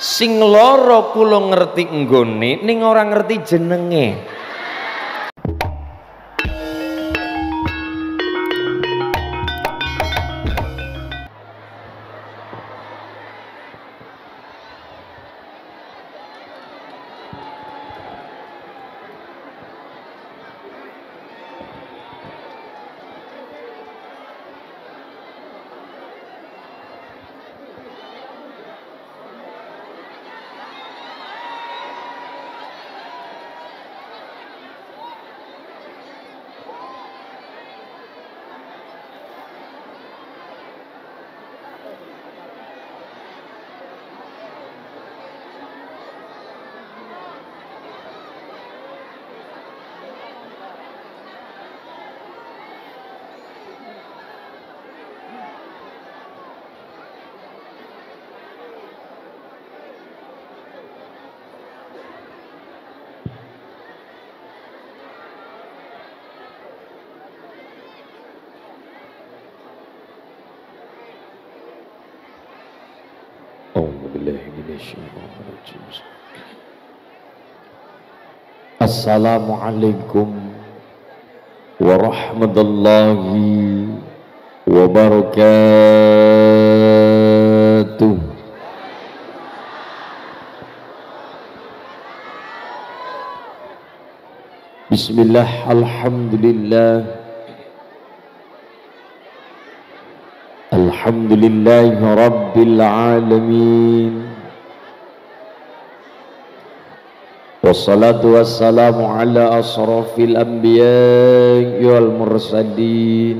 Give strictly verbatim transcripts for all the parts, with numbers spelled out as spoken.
Sing loro kula ngerti nggone ning ora ngerti jenenge. Assalamualaikum warahmatullahi wabarakatuh. Bismillah, alhamdulillah, alhamdulillahi rabbil alamin. Wassalatu wassalamu ala asrafil anbiya'i wal mursalin,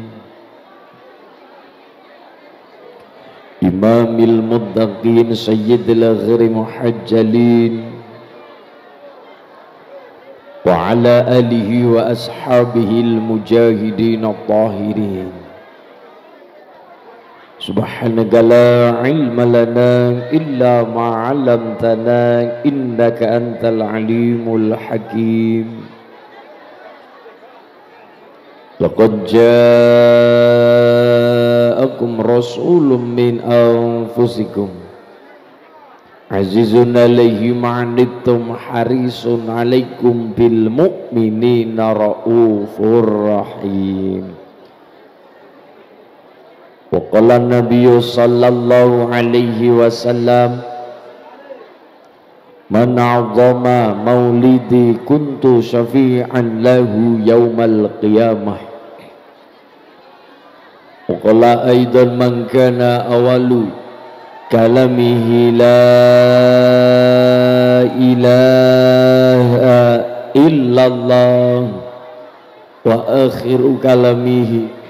imamil muttaqin sayyidil ghiri muhajjalin, wa ala alihi wa ashabihil mujahidin at-tahirin. Subhanaka la ilma lana illa ma 'allamtana innaka antal alimul hakim. Laqad ja'akum rasulun min anfusikum azizun 'alaihi ma 'anittum harisun 'alaikum bil mu'minina raufur rahim. Wa qala nabiyyu sallallahu alaihi wasallam man 'azzama maulidi kuntu syafi'an lahu yaumal qiyamah. Wa qala aidan man kana awalu kalamihi la ilaha illallah wa akhiru kalamihi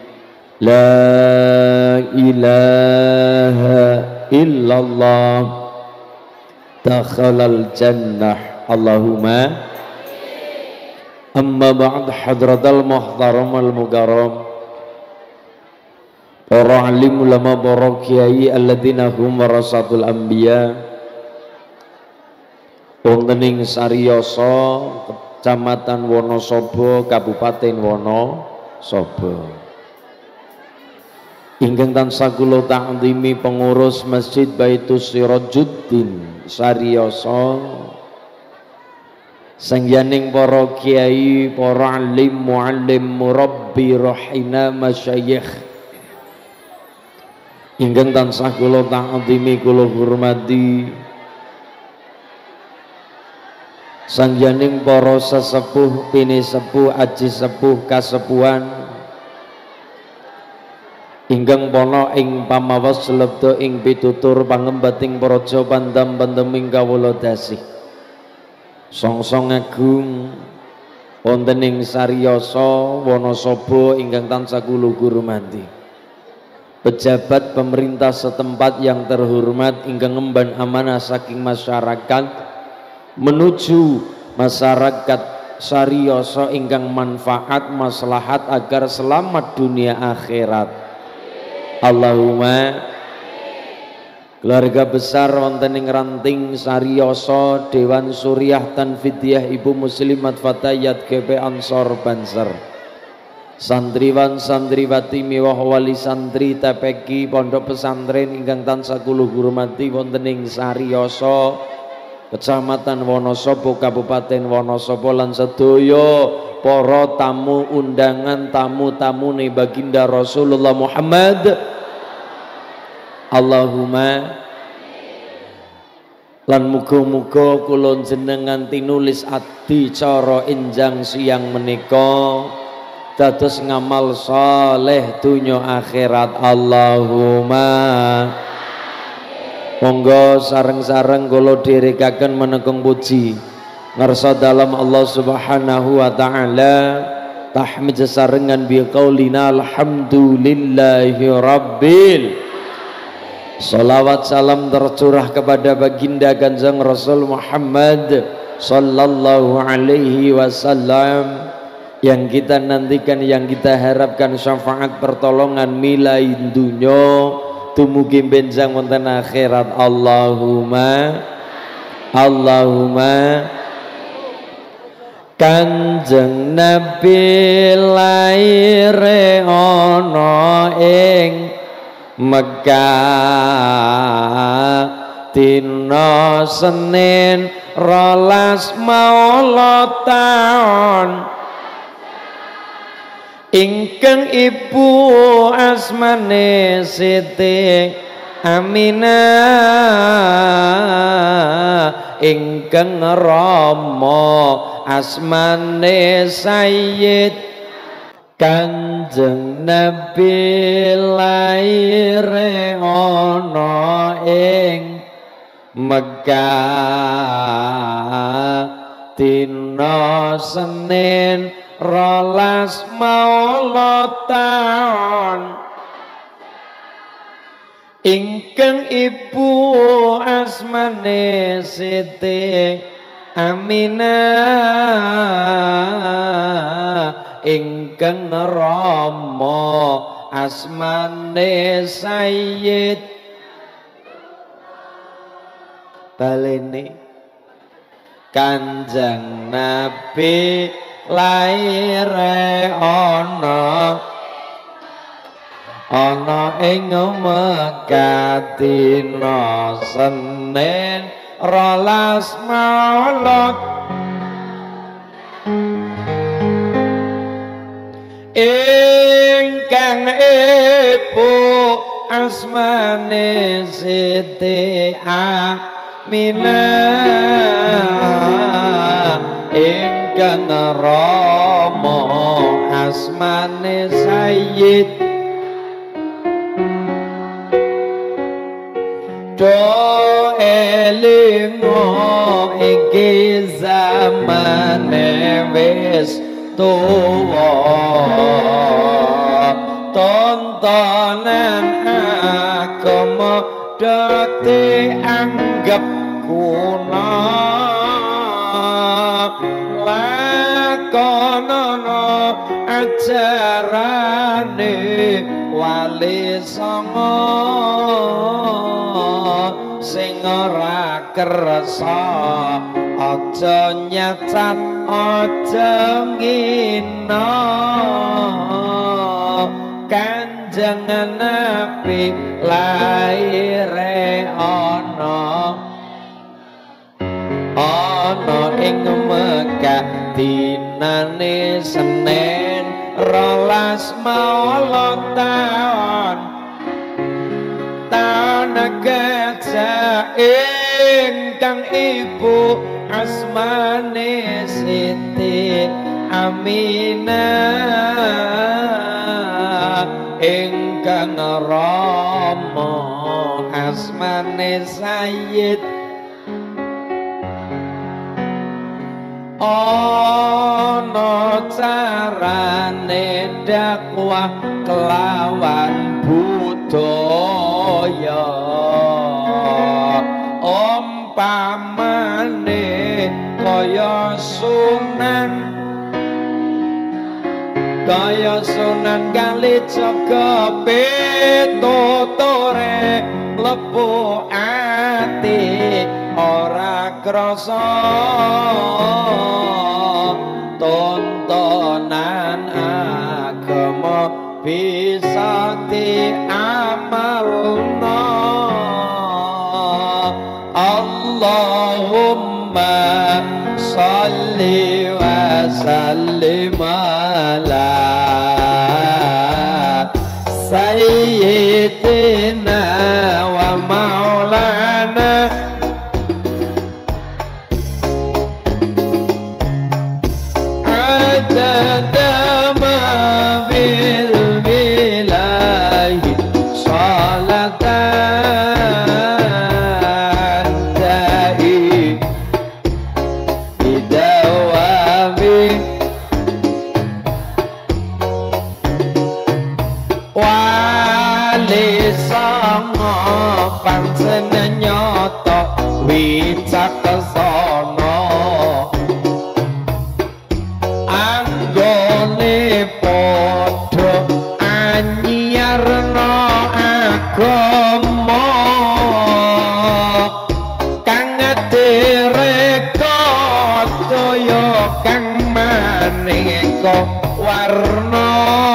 la ilaha illallah dakhalal jannah. Allahumma amma ba'd. Hadratal muhtaram al mukarram, para alim ulama, para kiai alladzina hum warasatul anbiya, wonten ing Sariyasa, Kecamatan Wonosobo, Kabupaten Wonosobo, ingkang tansah kula ta'zimi pengurus Masjid Baitus Sirajuddin Sariyasa, sangyaning para kiai, para alim, muallim, murabbi, rahina, masyayikh, ingkang tansah kula ta'zimi kula hormati, sangyaning para sesepuh, pini sepuh, aji sepuh, kasepuhan ingkang pono ing pamawas lebda ing pitutur pangembating praja pandam-pandeming kawula dasih songsong agung wonten ing Sariyasa Wonosobo ingkang tansah kula hormati, pejabat pemerintah setempat yang terhormat ingkang ngemban amanah saking masyarakat menuju masyarakat Sariyasa ingkang manfaat maslahat agar selamat dunia akhirat. Allahumma. Keluarga besar wonten ing Ranting Sariyasa, Dewan Suriah Tanfidiyah Ibu Muslimat Fatayat G P Ansor Banser, santriwan santriwati miwah wali santri T P Q Pondok Pesantren ingkang tansah kula hormati wonten ing Sariyasa Kecamatan Wonosobo Kabupaten Wonosobo lan sedaya para tamu undangan tamu-tamune baginda Rasulullah Muhammad. Allahumma lan muga-muga kula jenengan tinulis adicara enjang siang menika dados ngamal saleh dunya akhirat. Allahumma monggo sareng-sareng kula dherekaken menekung puji ngarsa dalam Allah Subhanahu wa taala tahmid sarengan bi qaulina alhamdulillahi rabbil. Salawat salam tercurah kepada baginda Kanjeng Rasul Muhammad sallallahu alaihi wasallam yang kita nantikan, yang kita harapkan syafaat pertolongan milai dunya tumugi benjang wonten akhirat. Allahumma Allahumma. Kanjeng Nabi laire ana ing Mekah dina Senin rolas maula taun ingkang ibu asmane Siti Aminah ingkang rama asmane Sayyid. Kanjeng Nabi laire ana ing Mekah dina Senin rolas maula taun ingkang ibu asmane Siti Aminah ingkang rama asmane Sayyid. Balene Kanjeng Nabi laire ana ana ing Mekah dina Senin rolas maulud ingkang ibu asmane Siti Aminah ingkang rama asmane Sayyid. Do elingo iki zamane wis tuwa tontonan agama dadi anggap kuna lakonono ajarane wali songo sing ora kersa aja nyacat aja ngina. Kanjeng Nabi laire ana ana ing Mekah dinane Senin rolas maulud taun taun gajah ingkang ibu asmane Siti Aminah ingkang rama asmane Sayyid. Ana carane dakwah kelawan budaya umpamane kaya Sunan kaya Sunan Kalijaga pitutore mlebu ati ora krasa tontonan agama bisa diamalna. Allahumma sholli wa sallim ala sayyidina wa maulana adada ma fil bilahi salatan da'i bidawami wali songo pancen nyoto wicaksana anggone padha anyarna agama kang dereka daya kang maneka warna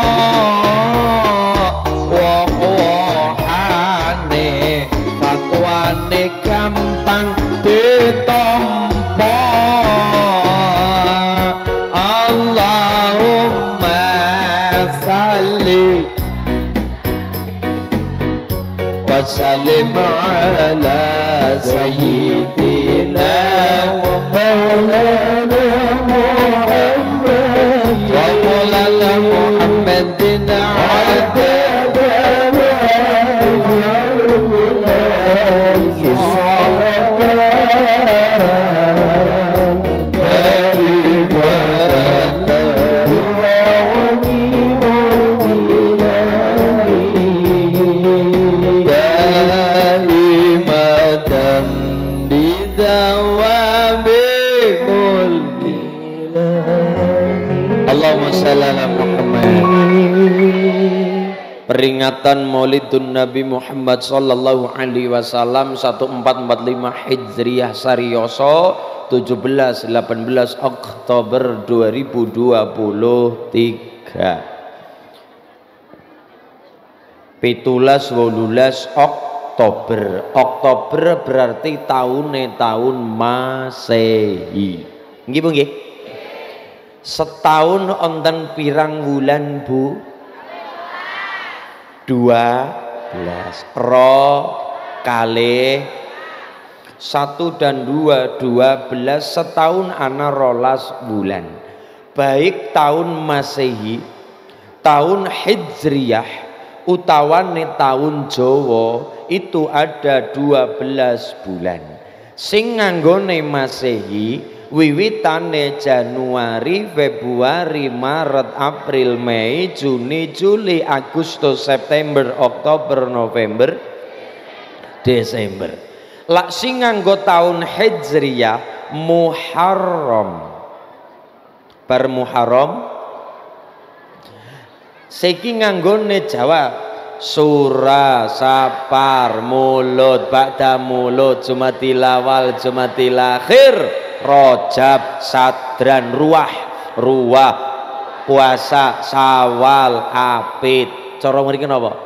wohane fatwane gampang ditampa. Allahumma salli wa sallim ala sayyidina wa maulana Muhammad wa maulana Muhammadin Allahumma shalli ala Muhammad. Peringatan Maulidun Nabi Muhammad sallallahu alaihi wasallam seribu empat ratus empat puluh lima Hijriah Sarioso tujuh belas delapan belas Oktober dua ribu dua puluh tiga. Pitulas wolulas Oktober. Oktober berarti tahun tahun Masehi. Nggih Bu nggih? Setahun onten pirang wulan Bu? Dua belas. Ro kali satu dan dua, dua belas. Setahun ana rolas bulan. Baik tahun Masehi, tahun Hijriyah, utawane tahun Jawa itu ada dua belas bulan. Sing nganggone Masehi wiwitane Januari, Februari, Maret, April, Mei, Juni, Juli, Agustus, September, Oktober, November, Desember. Lak sing nganggo tahun Hijriyah Muharram. Bar Muharram saiki nganggone Jawa Sura, Sapar, Mulud, Ba'da Mulud, Jumadil Awal, Jumadil Akhir, Rajab, Sadran, Ruah, Ruah, Puasa, Sawal, Apit. Cara mriki napa?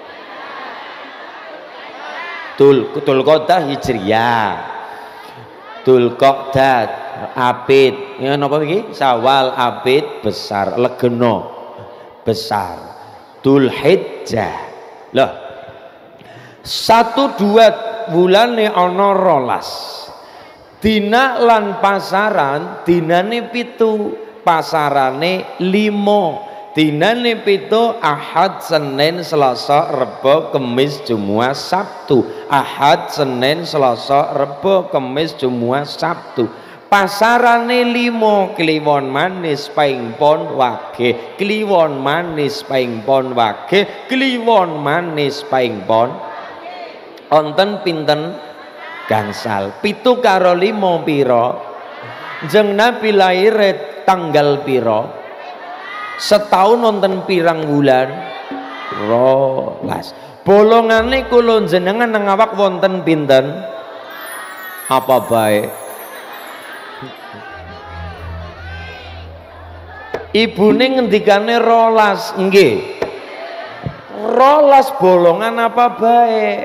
Tul Dzulqa'dah Hijriyah. Dzulqa'dah Apit. Ya napa iki? Sawal, Apit, besar, Legena besar. Dzulhijjah. Loh. Satu dua bulan nih ana rolas. Dina lan pasaran dinane pitu, pasarane limo. Dinane pitu Ahad, Senin, Selasa, Rebo, Kemis, Jumat, Sabtu. Ahad, Senin, Selasa, Rebo, Kemis, Jumat, Sabtu. Pasarane limo, kliwon manis paing pon wage, kliwon manis paing pon wage, kliwon manis paing pon onten pinten gangsal. Pitu karo limo piro? Jeng Nabi lahir tanggal piro? Setahun onten pirang bulan? Rolas. Bolongane kula jenengan nang awak wonten pinten? Apa baik? Ibune ngendikane rolas, nggih. rolas bolongan apa baik.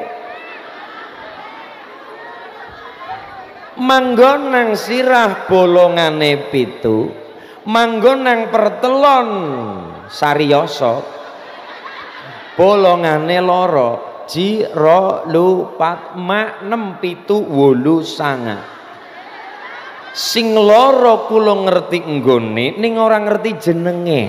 Manggon nang sirah bolongane pitu, manggon nang pertelon sariyasa bolongane loro, ji ro lu pat mak nem pitu wolu sanga. Sing loro kula ngerti nggone ning ora ngerti jenenge.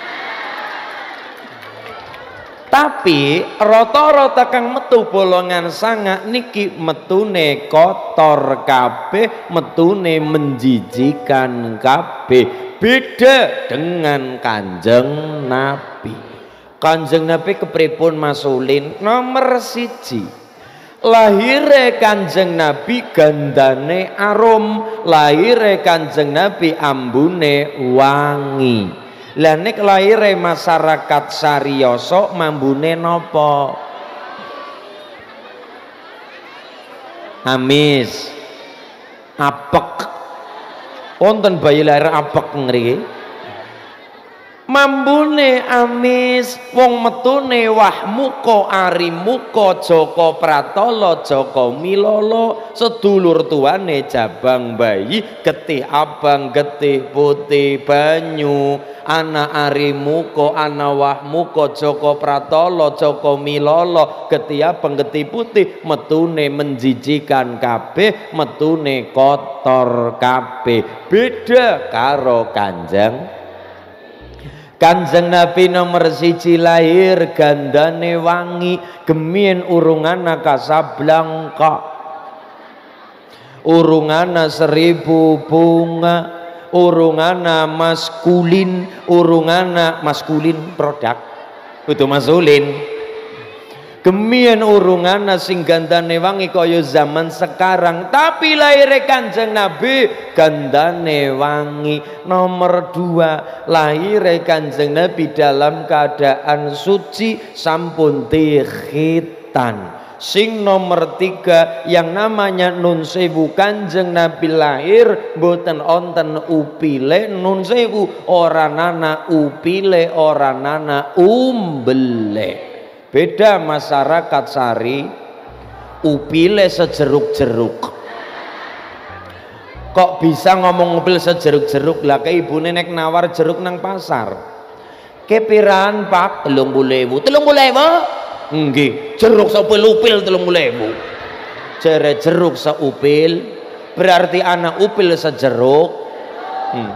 Tapi rata-rata kang metu bolongan sanga niki metune kotor kabeh, metune menjijikan kabeh. Beda dengan Kanjeng Nabi. Kanjeng Nabi kepripun masulin? Nomor siji, lahire Kanjeng Nabi gandane arum, lahire Kanjeng Nabi ambune wangi. Lah nek lahire masyarakat sariyasa mambune napa? Amis, apek. Wonten bayi lahir apek ngriki. Mambune amis, wong metune wah muka ari muka Joko Pratala Joko Milolo, sedulur tuane jabang bayi, getih abang getih putih banyu, ana ari muka ana wah muka Joko Pratala Joko Milolo, getih abang getih putih, metune menjijikan kabeh, metune kotor kabeh. Beda karo Kanjeng Kanjeng Nabi nomor siji lahir gandane wangi, gemien urungana Kasablanka, urungana seribu bunga, urungana maskulin, urungana maskulin produk kudu masulin. Gemien urungana sing gandane wangi kaya zaman sekarang, tapi lahir Kanjeng Nabi gandane wangi. Nomor dua, lahir Kanjeng Nabi dalam keadaan suci sampun tikhitan. Sing nomor tiga, yang namanya nun sewu Kanjeng Nabi lahir boten onten upile, nun sewu ora nana upile ora nana umbele. Beda masyarakat sari, upile sejeruk-jeruk. Kok bisa ngomong upil sejeruk-jeruk? Lah ke ibune nek nawar jeruk nang pasar. Kepiran Pak? telung puluh ewu. telung puluh ewu? Nggih, jeruk seupil upil telung puluh ewu. Jere jeruk seupil berarti anak upil sejeruk. Hmm.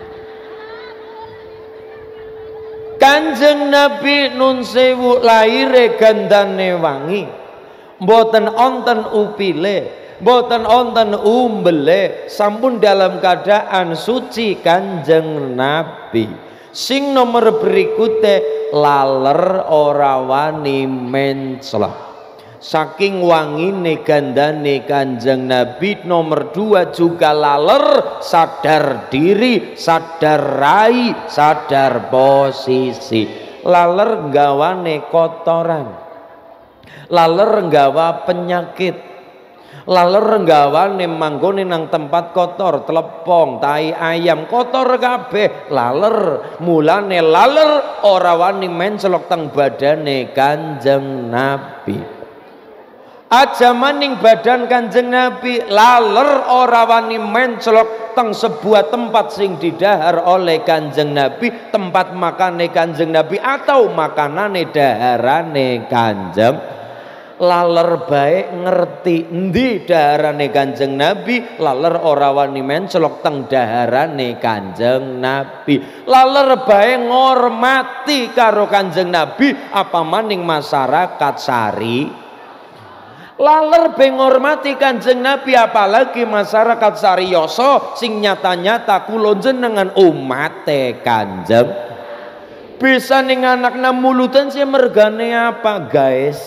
Kanjeng Nabi nun sewu lahire gandane wangi, mboten onten upile, mboten onten umbele, sampun dalam keadaan suci Kanjeng Nabi. Sing nomor berikutnya, laler ora wani menclok. Saking wangine gandane Kanjeng Nabi. Nomor dua juga laler, sadar diri, sadar rai, sadar posisi. Laler nggawane kotoran, laler nggawa penyakit, laler nggawane manggone nang tempat kotor, telepong, tai ayam kotor kabeh, laler. Mulane laler ora wani mencelok teng badane Kanjeng Nabi. Aja maning badan Kanjeng Nabi laler ora wani mencelok teng sebuah tempat sing didahar oleh Kanjeng Nabi, tempat makane Kanjeng Nabi atau makanane daharane Kanjeng. Laler baik ngerti endi daharane Kanjeng Nabi, laler ora wani mencelok teng daharane Kanjeng Nabi. Laler baik ngormati karo Kanjeng Nabi, apa maning masyarakat sari. Laler be ngormati Kanjeng Nabi, apalagi masyarakat sariyasa sing nyata-nyata kula jenengan umate Kanjeng. Bisa ning anakna mulutan sih mergane apa guys?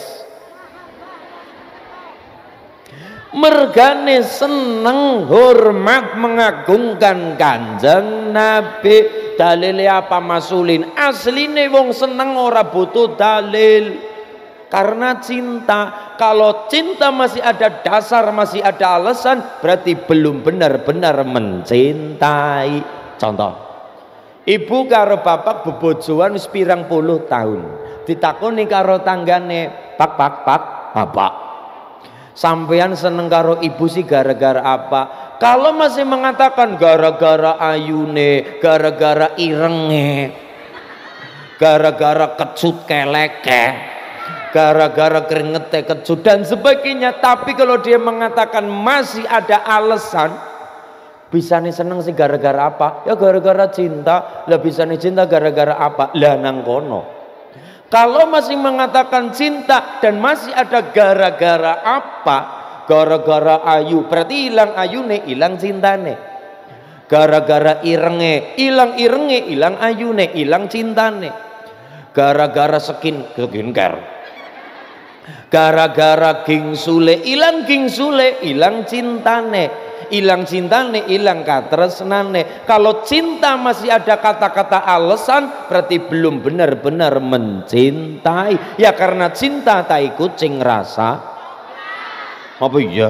Mergane seneng, hormat, mengagungkan Kanjeng Nabi. Dalile apa masulin? Asline wong seneng ora butuh dalil. Karena cinta, kalau cinta masih ada dasar, masih ada alasan, berarti belum benar-benar mencintai. Contoh, ibu karo bapak bebojoan wis pirang puluh tahun, Ditakoni karo tanggane, "Pak, pak, pak, apa? Sampean seneng karo ibu sih gara-gara apa?" Kalau masih mengatakan gara-gara ayune, gara-gara irenge, gara-gara kecut keleke, gara-gara keringetnya kecut dan sebagainya, tapi kalau dia mengatakan masih ada alasan, bisa nih seneng sih gara-gara apa? Ya gara-gara cinta. Lah bisa nih cinta gara-gara apa? Lah nang kono. Kalau masih mengatakan cinta dan masih ada gara-gara apa? Gara-gara ayu, berarti hilang ayune, hilang cintane. Gara-gara irenge, hilang irenge, hilang ayune, hilang cintane. Gara-gara skin, skincare. Gara-gara gingsule, hilang gingsule, hilang cintane. Hilang cintane, hilang katresnane. Kalau cinta masih ada kata-kata alasan, berarti belum benar-benar mencintai. Ya karena cinta tai kucing rasa. Apa iya?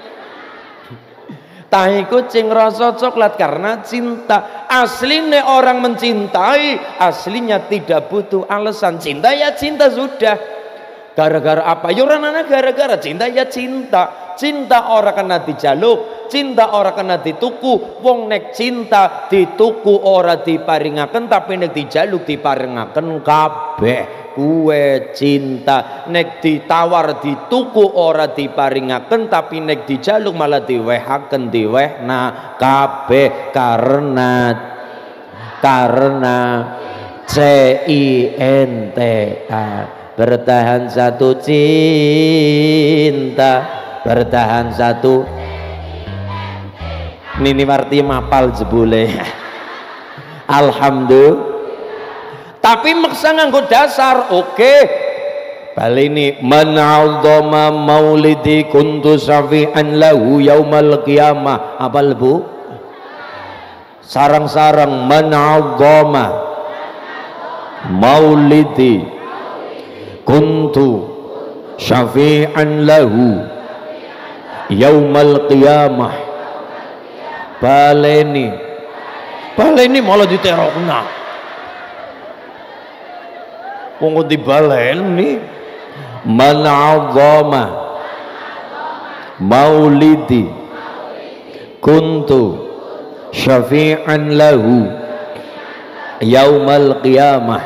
Tai kucing rasa coklat karena cinta. Aslinya orang mencintai, aslinya tidak butuh alasan. Cinta ya cinta sudah. Gara-gara apa? Ya orang anak gara-gara cinta ya cinta. Cinta orang kena dijaluk, cinta orang kena dituku. Wong nek cinta dituku ora diparingaken, tapi nek dijaluk diparingaken kabeh. Kue cinta nek ditawar dituku ora diparingaken, tapi nek dijaluk malah diwehaken diwehna kabeh karena karena C I N T A. Bertahan satu cinta, bertahan satu. Nini warti mapal jebule. Alhamdulillah. Tapi maksa nganggo dasar, oke. Okay. Balini man 'azzama maulidi kuntu syafi'an lahu yaumal qiyamah. Apal Bu? Sarang-sarang man 'azzama maulidi kuntu syafi'an lahu yaumal qiyamah. Baleni baleni malah diterokna wong dibaleni. Man 'azzama maulidi kuntu syafi'an lahu yaumal qiyamah.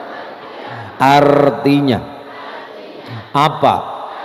Artinya apa?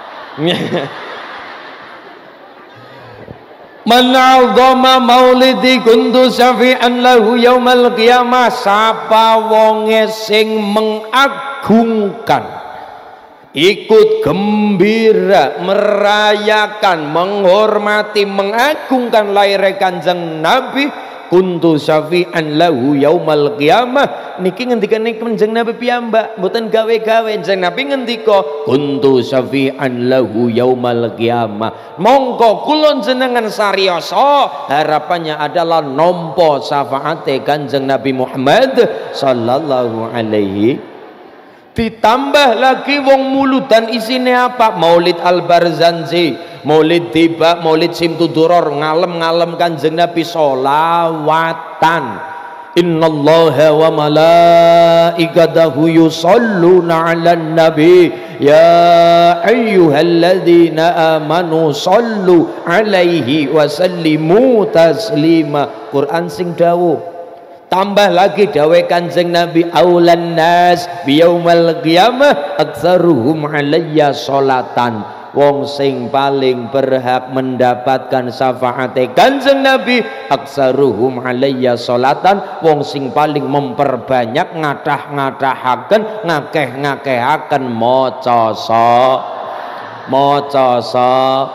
Man 'azzama maulidi kuntu syafi'an lahu yaumal qiyamah. Sapa wonge sing mengagungkan, ikut gembira, merayakan, menghormati, mengagungkan lahir Kanjeng Nabi, kuntu syafi'an lahu yaumal qiyamah. Niki ngendikan ning Kanjeng Nabi piyambak, mboten gawe-gawe. Kanjeng Nabi ngendika kuntu syafi'an lahu yaumal qiyamah. Mongko kula jenengan sariyasa harapannya adalah nampa syafaate Kanjeng Nabi Muhammad sallallahu alaihi. Ditambah lagi wong muludan isine apa? Maulid Al-Barzanji, maulid tiba, maulid Simtuduror, ngalem-ngalem Kanjeng Nabi, solawatan. Innallaha wa malaikatahu yusholluna 'alan nabi ya ayyuhalladzina amanu shollu 'alaihi wa sallimu taslima. Quran sing dawuh. Tambah lagi dawe Kanjeng Nabi, aulan nas biyaumal qiyamah aktsaruhum alayya sholatan. Wong sing paling berhak mendapatkan syafaate Kanjeng Nabi aktsaruhum alayya sholatan. Wong sing paling memperbanyak ngatah-ngatahaken, ngakeh-ngakehaken maca sa maca sa.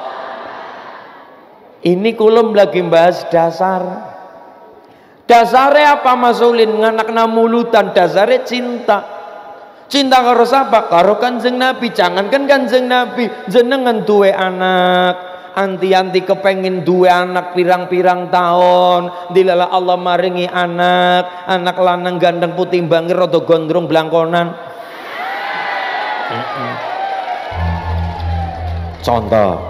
Ini kulum lagi bahas dasar. Dasarnya apa Mas Ulin? Nganakna mulutan, dasarnya cinta. Cinta karo sapa? Karo Kanjeng Nabi. Jangankan Kanjeng Nabi, jenengan duwe anak, anti-anti kepengin duwe anak pirang-pirang tahun, dilala Allah maringi anak, anak lanang gandeng putih bangir rada gondrong blangkonan. Contoh,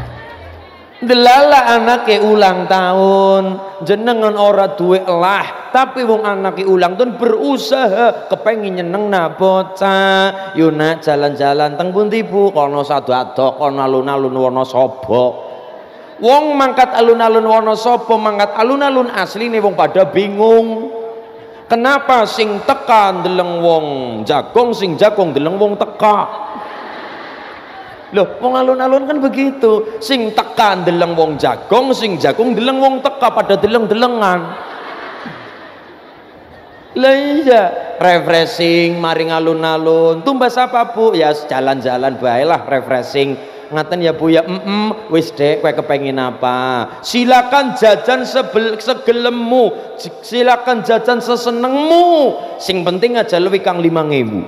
delala anake ulang tahun, jenengan ora duwe elah, tapi wong anak ulang tahun berusaha kepengin nyenengna bocah. Yo nak jalan-jalan teng pundi Bu? Kono sado-ado, kono alun-alun Wonosobo. Wong mangkat alun-alun Wonosobo, mangkat alun-alun asline wong pada bingung. Kenapa sing teka ndeleng wong jagong, sing jagong ndeleng wong teka? Loh, wong alun-alun kan begitu. Sing teka ndeleng wong jagong, sing jagong ndeleng wong teka, pada deleng-delengan. Lah iya, refreshing maring alun-alun. Tumbas apa Bu? Ya jalan-jalan bae lah refreshing. Ngaten ya Bu ya, mm -mm. Wis dek kowe kepengin apa? Silakan jajan sebel, segelemmu, silakan jajan sesenengmu. Sing penting aja luwih kang lima ewu.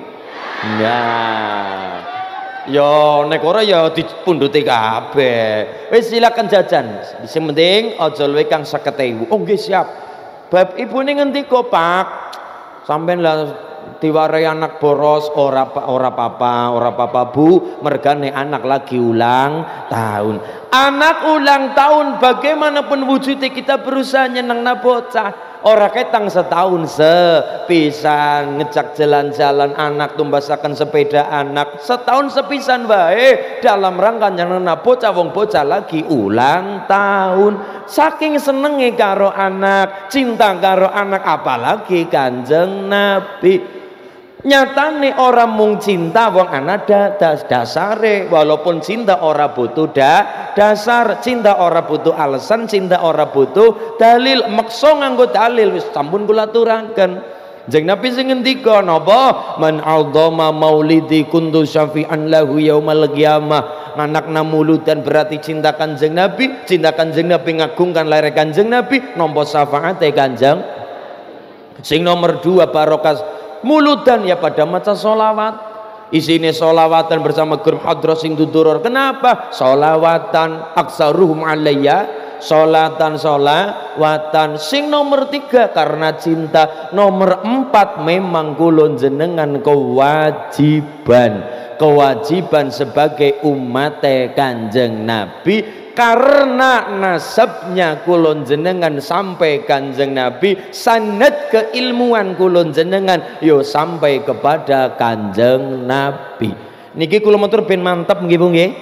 Nah. Yo nek ora ya dipunduti kabeh. Wis silakan jajan. Sing penting aja luwih kang seket ewu. Oh nggih siap. Bab ibune ngendika, Pak. Sampeyan lah diwarai anak boros, ora ora apa-apa, ora apa-apa Bu, mergane anak lagi ulang tahun. Anak ulang tahun bagaimanapun wujudnya kita berusaha nyenengna bocah. Ora ketang setahun sepisan ngejak jalan-jalan anak, tumbasaken sepeda anak setahun sepisan wae dalam rangka nyenengna bocah, wong bocah lagi ulang tahun. Saking senenge karo anak, cinta karo anak, apalagi Kanjeng Nabi. Nyatane orang mung cinta wong anak das dasare, walaupun cinta ora butuh da, dasar, cinta ora butuh alasan, cinta ora butuh dalil, maksa nganggo dalil wis sampun kula aturaken. Jeng Nabi sing ngendika napa? Man aldama maulidi kuntu syafi'an lahu yaumal qiyamah. Anak namuludan berarti cinta Kanjeng Nabi, cinta Kanjeng Nabi ngagungkan lahir Kanjeng Nabi, nampa syafaate Kanjeng. Sing nomor dua barokah muludan ya pada maca solawat. Isine solawatan bersama grup hadroh sing duduror. Kenapa? Solawatan aksaruhum alayya, solatan solawatan. Sing nomor tiga karena cinta. Nomor empat memang kulon jenengan kewajiban, kewajiban sebagai umat Kanjeng Nabi. Karena nasabnya kulon jenengan sampai Kanjeng Nabi, sanad keilmuan kulon jenengan yo sampai kepada Kanjeng Nabi. Niki kula matur ben mantap nggih Bu nggih.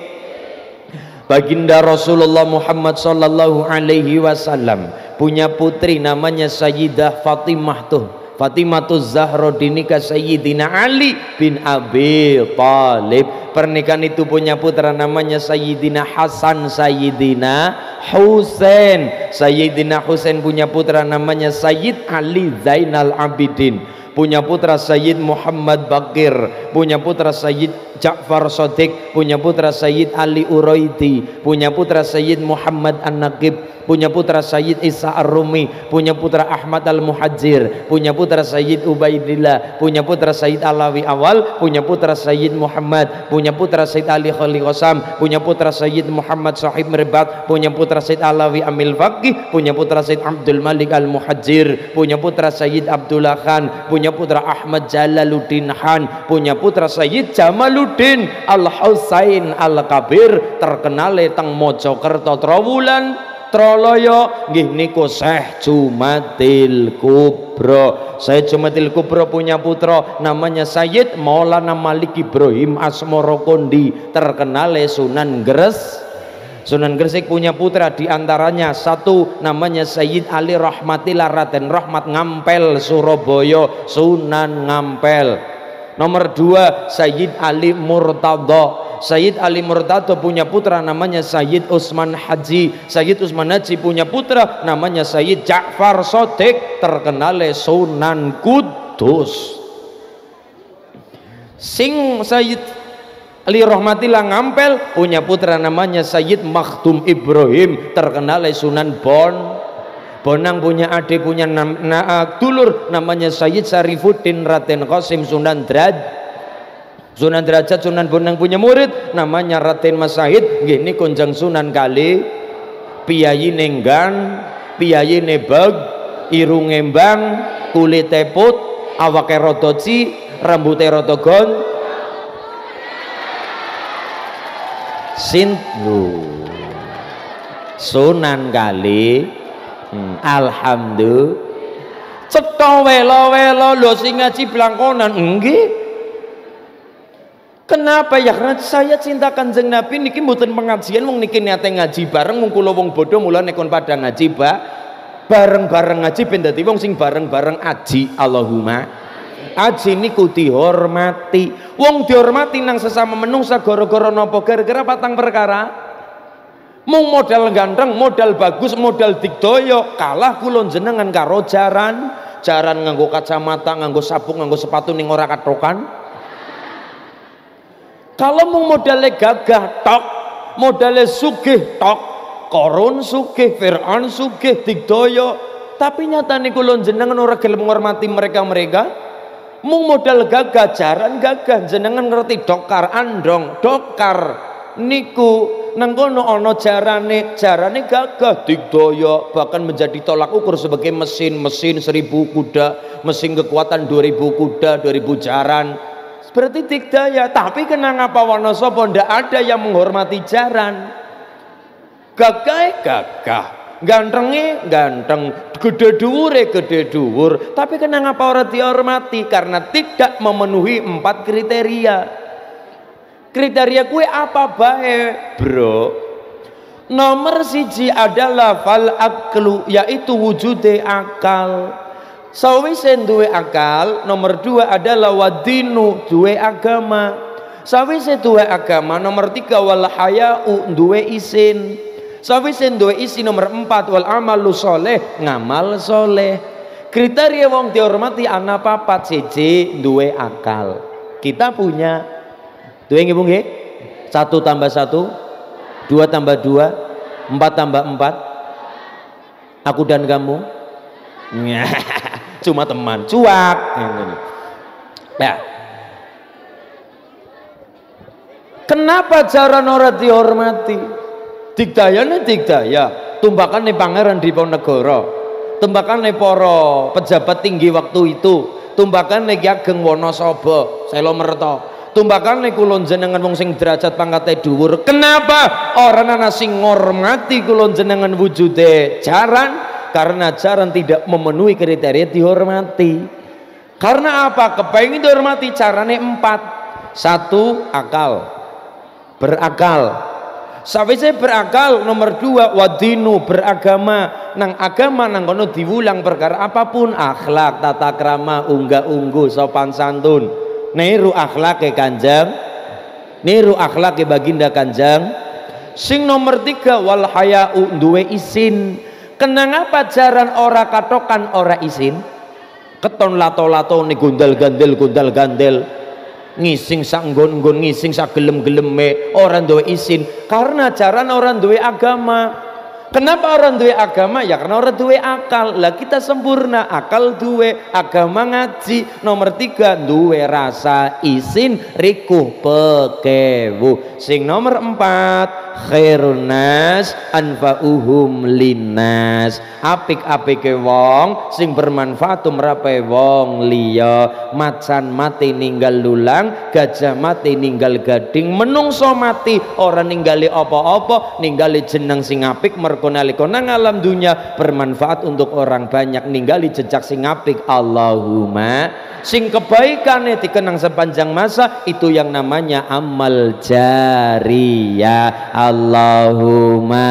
Baginda Rasulullah Muhammad sallallahu alaihi wasallam punya putri namanya Sayyidah Fatimah tuh. Fatimah Zahra dinikah Sayyidina Ali bin Abi Thalib. Pernikahan itu punya putra namanya Sayyidina Hasan, Sayyidina Husain. Sayyidina Husain punya putra namanya Sayyid Ali Zainal Abidin. Punya putra Sayyid Muhammad Bakir, punya putra Sayyid Ja'far Shadiq, punya putra Sayyid Ali Uraidi, punya putra Sayyid Muhammad An-Naqib, punya putra Sayyid Isa Ar-Rumi, punya putra Ahmad Al-Muhajir, punya putra Sayyid Ubaidillah, punya putra Sayyid Alawi Awal, punya putra Sayyid Muhammad, punya putra Sayyid Ali Khali Qasam, punya putra Sayyid Muhammad Sahib Mirbat, punya putra Sayyid Alawi Amil Faqih, punya putra Sayyid Abdul Malik Al-Muhajir, punya putra Sayyid Abdullah Khan, punya putra Ahmad Jalaluddin Khan, punya putra Sayyid Jamaluddin Al-Husain Al-Kabir, terkenal teng Mojokerto Trowulan Troloyo nggih niku Syekh Jumatil Kubro. Syekh Jumatil Kubro punya putra namanya Sayyid Maulana Malik Ibrahim Asmorokondi, terkenal Sunan Gres. Sunan Gresik punya putra diantaranya satu namanya Sayyid Ali Rahmatillah Raden Rahmat Ngampel Surabaya, Sunan Ngampel. Nomor dua Sayyid Ali Murtadha. Sayyid Ali Murtadha punya putra namanya Sayyid Utsman Haji. Sayyid Utsman Haji punya putra namanya Sayyid Ja'far Shadiq, terkenal Sunan Kudus. Sing Sayyid Ali Rahmatillah Ngampel punya putra namanya Sayyid Makhdum Ibrahim, terkenal Sunan Bon Bonang. Punya adik punya nam, na, dulur namanya Sayyid Syarifuddin Raden Qasim Sunan Draj Sunan Derajat. Sunan Bonang punya murid namanya Raden Mas Sahid, gini kunjang Sunan kali piyayi nenggan piyayi nebag irung embang kulit teput awake rodoci rambute rodogon sin Sunan kali. hmm. Alhamdulillah Cetha welo-welo lho sing ngaji blangkonan nggih. Kenapa ya? Karena saya cinta Kanjeng Nabi niki mboten pengajian wong niki niate ngaji bareng mung kula wong bodho mula nek kon padha ngaji ba bareng-bareng ngaji ben dadi wong sing bareng-bareng aji. Allahumma aji niku dihormati. Wong dihormati nang sesama menungsa gara-gara napa? Gara-gara patang perkara. Mung modal ganteng, modal bagus, modal digdaya kalah kula jenengan karo jaran. Jaran nganggo kacamata, nganggo sabuk, nganggo sepatu ning ora katokan. Kalau mung modale gagah tok, modale sugih tok, Korun sugih, Fir'aun sugih, digdaya, tapi nyatane kula jenengan ora gelem ngormati mereka-mereka. Mung modal gagah, jaran gagah, jenengan ngerti dokar andong, dokar niku nang kono ana jarane, jarane gagah, digdaya, bahkan menjadi tolak ukur sebagai mesin, mesin seribu kuda, mesin kekuatan dua ribu kuda, dua ribu jaran. Berarti digdaya, tapi kenapa Wonosobo ndak ada yang menghormati jaran? Gagah gagah, gantengnya ganteng, gede dhuwure gede dhuwur, tapi kenapa ora dihormati? Karena tidak memenuhi empat kriteria. Kriteria kue apa bae, bro? Nomor siji adalah fal aklu, yaitu wujude akal. Sawise duwe akal, nomor dua adalah wadinu, duwe agama. Sawise duwe agama, nomor tiga wal hayau, duwe isin. Sawise duwe isin, nomor empat wal amalu soleh, ngamal soleh. Kriteria wong dihormati ana papat. Siji duwe akal. Kita punya dua nggih Bu nggih? Satu tambah satu, dua tambah dua, empat tambah empat. Aku dan kamu cuma teman, cuak. Nah, kenapa jaran ora dihormati? Digdayane digdaya, tumbakane Pangeran Diponegoro, tumbakane para pejabat tinggi waktu itu, tumbakane Ki Ageng Wonosobo, Selo Merta, tumbakane kula jenengan wong sing derajat pangkate dhuwur. Kenapa orang ana sing ngormati kula jenengan wujude jaran? Karena jaran tidak memenuhi kriteria dihormati. Karena apa? Kepengin dihormati carane empat. Satu, akal, berakal. Sawise berakal, nomor dua wadinu, beragama. Nang agama nang kono diwulang perkara apapun, akhlak, tata krama, unggah ungguh, sopan santun. Niru akhlake Kanjeng, niru akhlake baginda Kanjeng. Sing nomor tiga wal hayau, duwe isin. Kenapa jaran ora katokan ora isin? Keton lato-lato nih gundal gandel gundal gandel, ngising sak nggon-nggon, ngising sak gelem-geleme, orang duwe isin. Karena jaran orang duwe agama. Kenapa orang duwe agama? Ya karena orang duwe akal. Lah kita sempurna, akal duwe, agama ngaji. Nomor tiga duwe rasa isin, rikuh pekewu. Sing nomor empat khairun nas anfa'uhum linnas. Apik-apike wong sing bermanfaat tumrape wong liya. Macan mati ninggal lulang, gajah mati ninggal gading, menungso mati ora ninggali apa-apa, ninggali jeneng sing apik mergo nalika nang alam dunya bermanfaat untuk orang banyak, ninggali jejak sing apik. Allahumma sing kebaikane dikenang sepanjang masa, itu yang namanya amal jariyah. Allahumma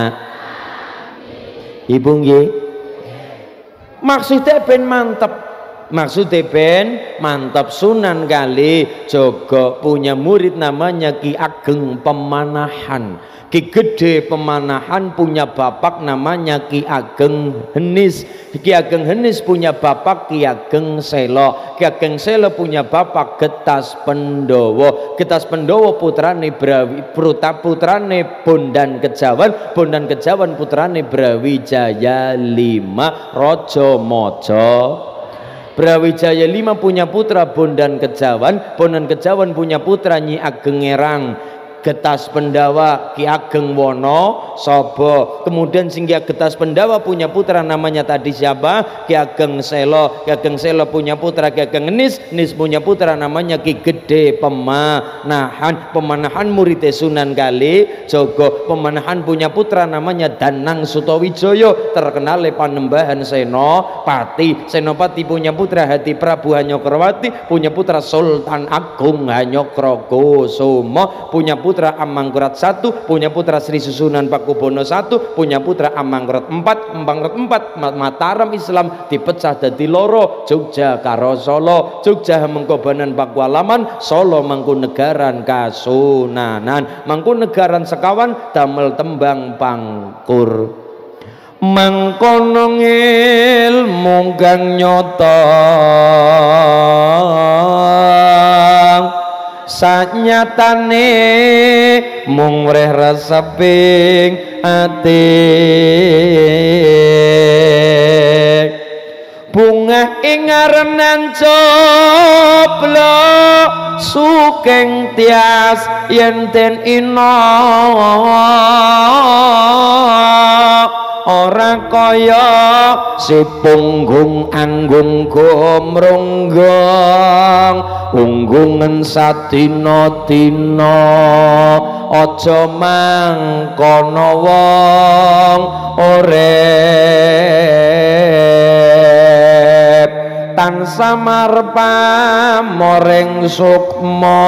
Ibu nggih, maksudnya ben mantep, maksudnya ben mantap. Sunan kali Jogo punya murid namanya Ki Ageng Pemanahan. Ki Gede Pemanahan punya bapak namanya Ki Ageng Henis. Ki Ageng Henis punya bapak Ki Ageng Selo. Ki Ageng Selo punya bapak Getas Pendowo. Getas Pendowo putrane Brawi, Pruta putrane Bondan Kejawan. Bondan Kejawan putrane Brawijaya lima Rojo Mojo. Brawijaya lima punya putra Bondan Kejawan. Bondan Kejawan punya putra Nyi Ageng Ngerang. Getas Pendawa Ki Ageng Wonosobo. Kemudian sing Ki Getas Pendawa punya putra namanya tadi siapa? Ki Ageng Selo. Ki Ageng Selo punya putra Ki Ageng Nis. Nis punya putra namanya Ki Gede Pemanahan. Pemanahan murid Sunan Kalijogo. Pemanahan punya putra namanya Danang Sutawijoyo, terkenal Panembahan Senopati. Senopati punya putra Hadi Prabu Hanyokrawati, punya putra Sultan Agung Hanyokrogosumo, punya putra Amangkurat satu, punya putra Sri Susunan Pakubono satu, punya putra Amangkurat empat. Amangkurat empat Mataram Islam dipecah dadi loro, Jogja karo Solo. Jogja Mangkobanan Pakualaman, Solo Mangkunegaran Kasunanan. Mangkunegaran sekawan damel tembang pangkur. Mangkono ilmu kang nyata sanyatane mung reh reseping ati. Bunga ing arenan coblo sukeng tias yen den ina ora kaya si punggung anggung gomronggong unggungan sadina-dina aja mangkono wong urip tansah marpamoreng sukma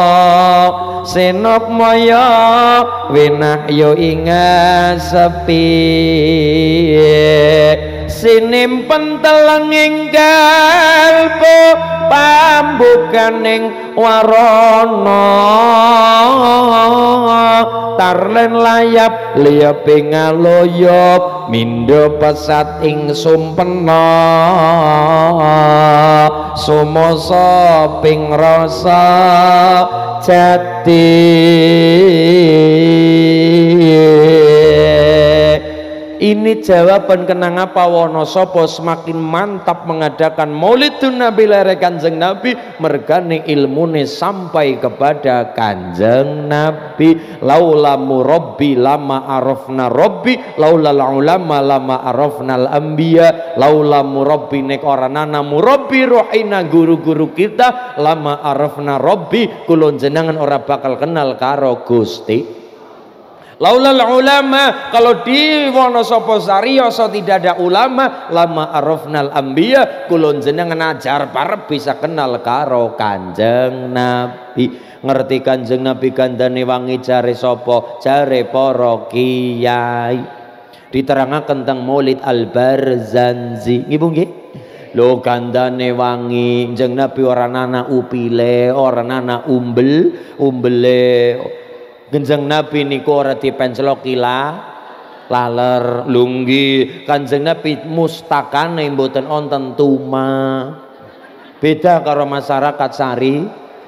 senop maya winahya ingat sepi sinimpen telenging kalbu pambukaning warana tarlen layap liyaping ngaloyop mindo pesat ing sumpena sumasa ping rasa jati. Ini jawaban kenapa Wonosobo semakin mantap mengadakan Maulidun Nabi lere Kanjeng Nabi, mergane ilmune sampai kepada Kanjeng Nabi. Laula murabbi lama arafna rabbi, laula ulama lama arafnal anbiya. Laula murabbi nek ora nana murabbi rohina guru-guru kita, lama arafna rabbi kulon jenengan ora bakal kenal karo Gusti. Laulal ulama, kalau di Wonosobo Sariyoso tidak ada ulama, lama arafnal anbiya kulon jenengan ajar parep bisa kenal karo Kanjeng Nabi. Ngerti Kanjeng Nabi kandhane wangi jare sapa? Jare para kiai. Diterangaken teng Maulid Al-Barzanji. Nggih Bu nggih? Lho kandhane wangi, Kanjeng Nabi ora nana upile, ora nana umbel, umbele. Kanjeng Nabi niku ora dipencloki la laler lunggi. Kanjeng Nabi mustakane mboten wonten tuma. Beda karo masyarakat sari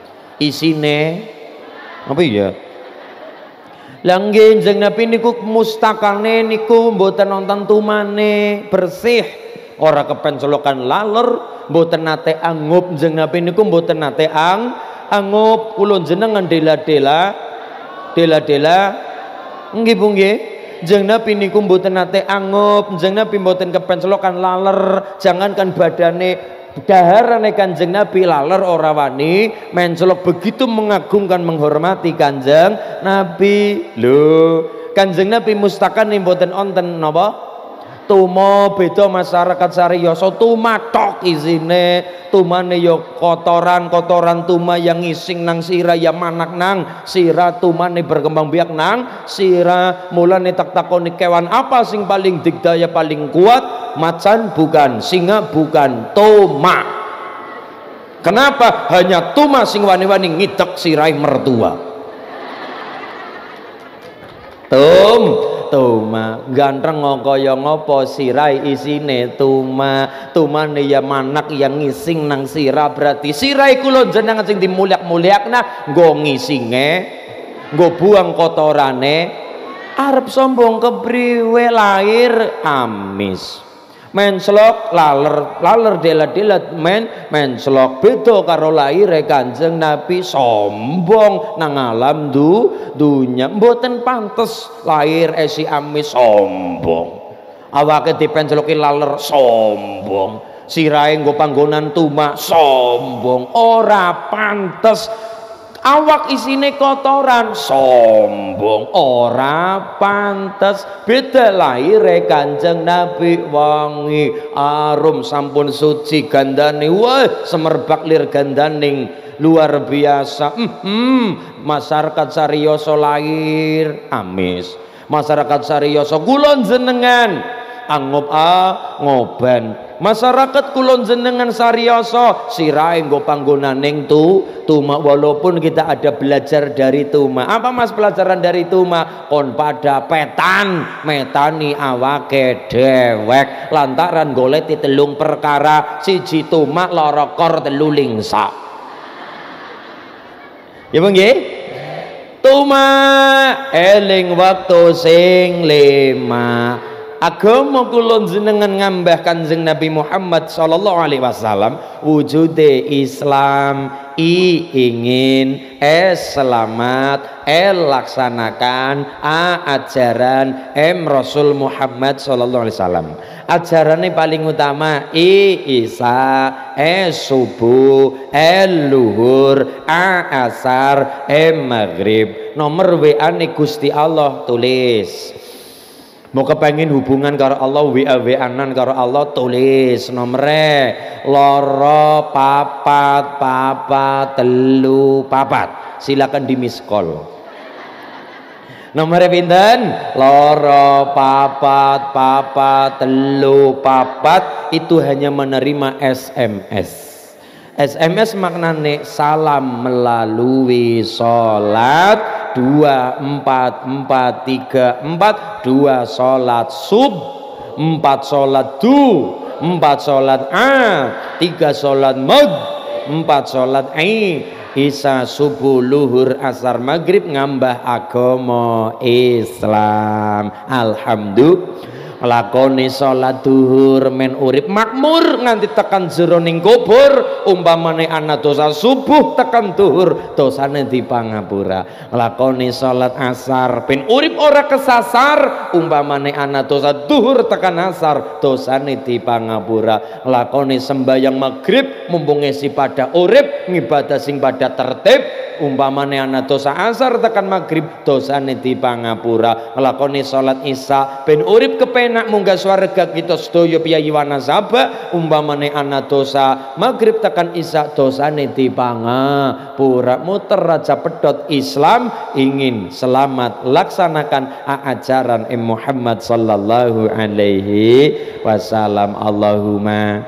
isine apa ya? Lah nggih Kanjeng Nabi niku mustakane niku mboten wonten tumane, bersih. Ora kepenclokan laler, mboten nate angup. Kanjeng Nabi niku mboten nate ang angup. Kula jenengan dela-dela dela-dela nggih Bu nggih. Kanjeng Nabi niku mboten nate angup, Kanjeng Nabi mboten kepenclokan laler. Jangankan badane, daharane Kanjeng Nabi laler ora wani mencelok, begitu mengagungkan menghormati Kanjeng Nabi. Lho, Kanjeng Nabi mustakan mboten wonten napa? Tuma. Beda masyarakat Sariyoso tuma tok isine. Tumane ya kotoran-kotoran tuma yang ngising nang sira ya manak nang sira, tumane berkembang biak nang sira. Mulane tak takoni kewan apa sing paling digdaya paling kuat? Macan bukan, singa bukan, tuma. Kenapa? Hanya tuma sing wani-wani ngidek sirai mertua. Tum tuma ganteng kaya ngopo sirai isine tuma. Tumane ya manak yang ngising nang sira, berarti sirai kula jenengan sing dimulyak-mulyakna nggo ngisinge, nggo buang kotorane. Arep sombong kepriwe lahir amis. Menslok laler laler delat-delat men menslok beda karo laire Kanjeng Nabi sombong nang alam du dunya mboten pantes lahir esi amis sombong awake dipensloki laler sombong sirahe nggo panggonan tumak sombong ora pantes awak isine kotoran sombong ora pantes beda lahire Kanjeng Nabi wangi arum sampun suci gandane wah semerbak lir gandaning luar biasa mm -hmm. Masyarakat Sariyoso lahir amis masyarakat Sariyoso kulon jenengan angop a ngoban masyarakat kulon jenengan Sariyoso sirahe nggo panggonaning tu tumak walaupun kita ada belajar dari tumak apa mas pelajaran dari tumak kon pada petan metani awake dewek lantaran goleti telung perkara siji tumak loro kor telu lingsa ya bang nggih tumak eling waktu sing lima agama kula jenengan ngambah Kanjeng Nabi Muhammad sallallahu alaihi wasallam wujude Islam i ingin e selamat e laksanakan a ajaran em Rasul Muhammad sallallahu alaihi wasallam ajarane paling utama i isa e subuh e luhur a asar e maghrib nomor W A ne Gusti Allah tulis mau kepengen hubungan karo Allah W A W A-an karo Allah tulis nomere loro papat papat telu papat silakan di miss call nomere pinten loro papat papat telu papat itu hanya menerima S M S S M S maknane salam melalui sholat dua empat empat tiga empat dua sholat sub empat sholat du empat sholat a tiga sholat mag empat sholat i isa subuh luhur asar maghrib ngambah agama Islam alhamdulillah lakoni sholat duhur men urip makmur nganti tekan jeroning kubur umpamane ana dosa subuh tekan duhur dosane dipangapura lakoni sholat asar ben urip ora kesasar umpamane ana dosa duhur tekan asar dosane dipangapura lakoni sembayang maghrib mumpung esi pada urip ngibadah sing pada tertib umpamane ana dosa asar tekan maghrib dosane dipangapura lakoni sholat isya ben urip kepenak munggah swarga kita sedaya piyayi wanasaba umpamane ana dosa maghrib tekan isya dosane dipangapura muter raja pedot Islam ingin selamat laksanakan ajaran Muhammad sallallahu alaihi wasallam Allahumma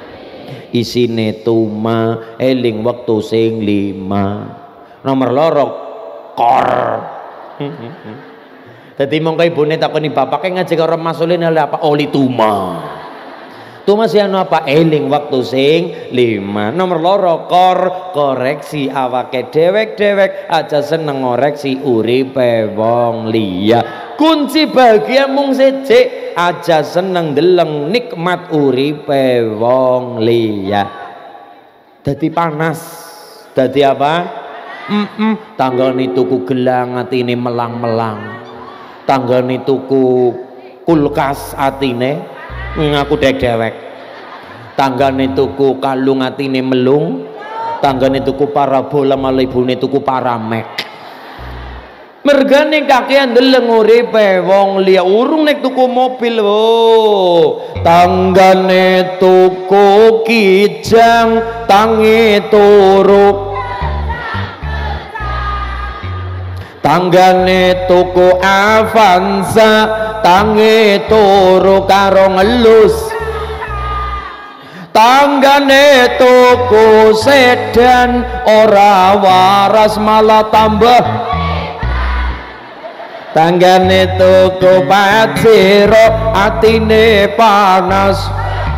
isine tuma eling waktu sing lima nomor loro kor dadi mongko ibune takoni bapake ngaji karo masulin apa oli tuma tuma sih anu apa eling waktu sing lima nomor loro kor koreksi awake dewek-dewek aja seneng ngoreksi uripe wong liya kunci bahagia mung siji aja seneng deleng nikmat uripe wong liya dadi panas dadi apa mm -mm. tanggane tuku gelang atine melang-melang tanggane tuku kulkas atine ngaku dewek tanggane tuku kalung atine melung tanggane tuku parabola malah ibune tuku paramek mergane kakean deleng uripe wong liya urung nek tuku mobil wo tanggane tuku kijang tangi turu tanggane tuku Avanza tangi turu karo ngelus tanggane tuku sedan ora waras malah tambah tanggane tuku Pajero atine panas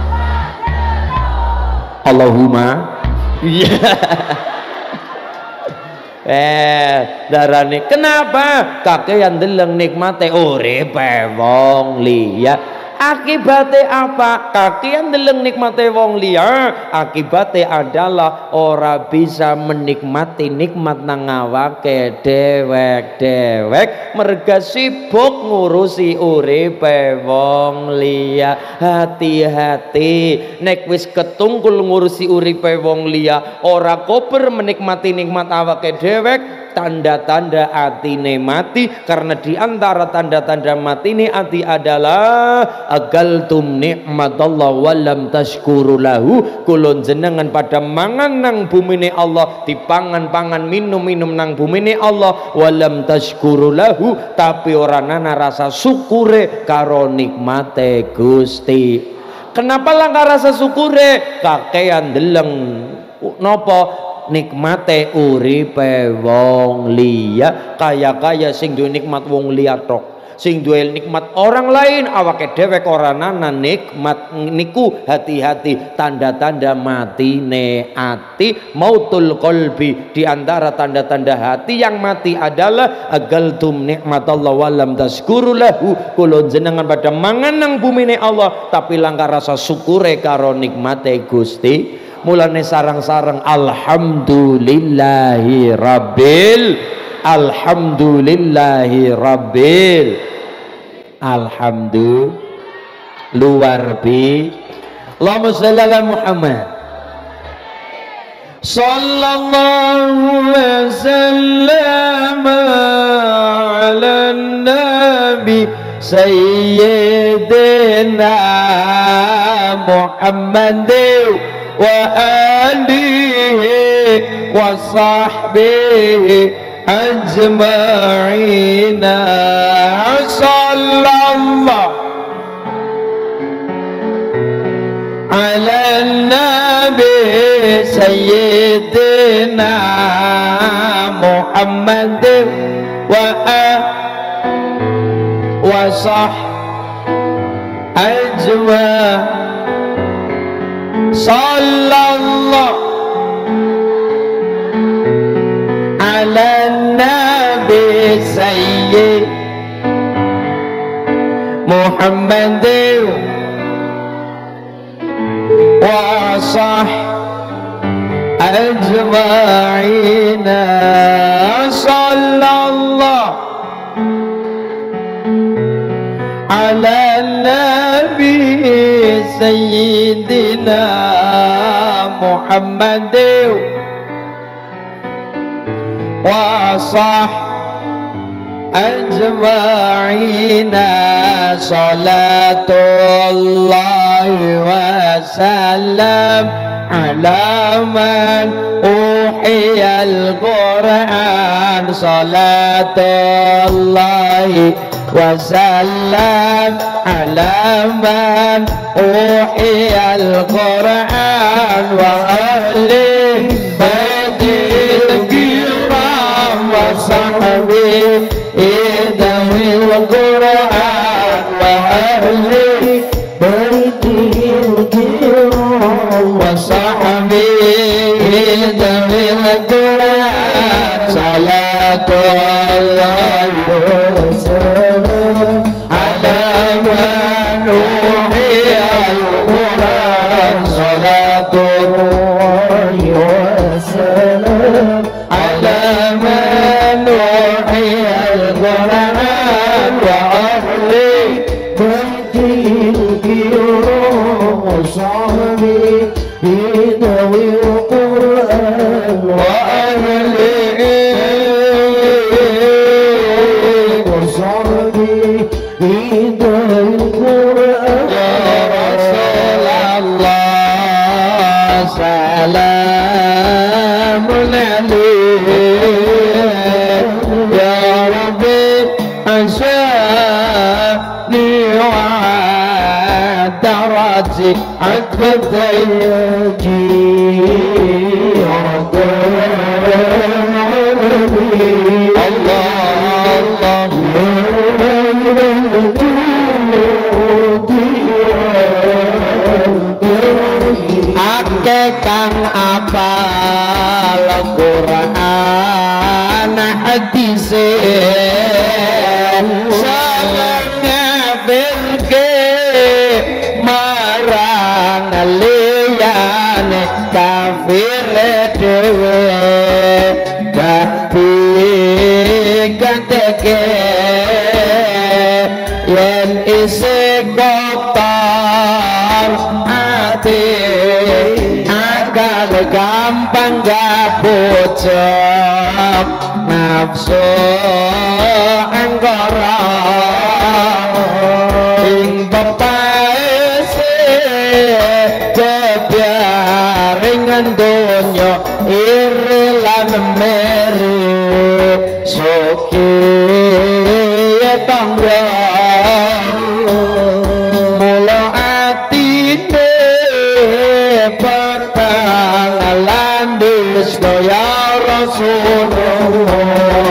Allahumma yeah. Eh, darane kenapa kakean deleng nikmate uripe wong liya Akibate apa? Kakian deleng nikmate wong liya, akibate adalah ora bisa menikmati nikmat nang awake dewek-dewek, merga sibuk ngurusi uripe wong liya. Hati-hati nek wis ketungkul ngurusi uripe wong liya, ora kober menikmati nikmat awake dewek, tanda-tanda atine mati. Karena diantara tanda-tanda mati ini ati adalah agaltum nikmatallah walam tashkuru lahu, kulon jenengan pada mangan nang bumine Allah, dipangan-pangan minum-minum nang bumine Allah, walam tashkuru lahu, tapi orang nana rasa syukure karo nikmate Gusti. Kenapa langkah rasa syukure? Kakean deleng nopo nikmate uripe wong liya, kaya-kaya sing duwe nikmat wong liya tok, sing duwe nikmat orang lain awake dhewek ora nana nikmat niku. Hati-hati tanda-tanda matine ati, mautul qalbi. Di antara tanda-tanda hati yang mati adalah agaltum nikmatallah walam tashkuru lahu, kula jenengan pada mangan nang bumine Allah tapi langkah rasa syukure karo nikmate Gusti. Mulane sarang-sarang alhamdulillahi rabbil alhamdulillahi rabbil alhamdulillah luar bi. Allahumma shalli ala Muhammad sallallahu wa sallam ala nabi sayyidina Muhammad wa alihi wa sahbihi ajma'ina. Sallallahu ala nabi sayyidina Muhammad wa wa sahbihi ajma'ina. Sallallahu ala nabi sayyid Muhammad wa sah ajma'ina. Sallallahu ala nabi sayyidina Muhammad wa sah ajma'ina. Salatullahi wa salam ala man uhiyal Qur'an. Salatullahi wa salam ala man uhiyal Qur'an wa ahli baitil kiram wa sahbihi dawil Qur'an wa ahli baitil kiram wa sahbihi dawil Qur'an. Salatullahi wa salam ala man uhiyal Qur'an. Salatullahi wa salam ala man uhiyal Qur'an wa ahli baitil kiram wa sahbihi dawil Qur'an wa ahli salamun alayhi ya rabbi ashani wa darati akbataji Allah Allah ake kang apal Quran hadis sangat ngafirke kotor ati akal gampang gabujak nafsu anggara ing pepaese jebiaring donya iri lan meri suki tangga mula atine pertanggalan disno ya Rasulullah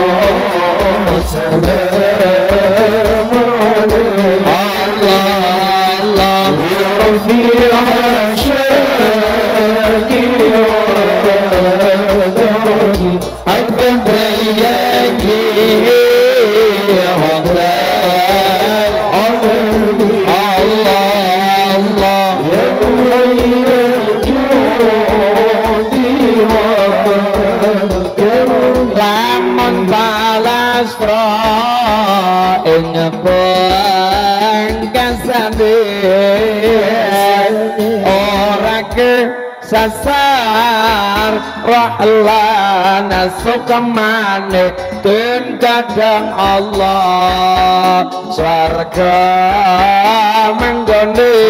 ora ke sasar rahlan sukamane ten kadang Allah swarga menggone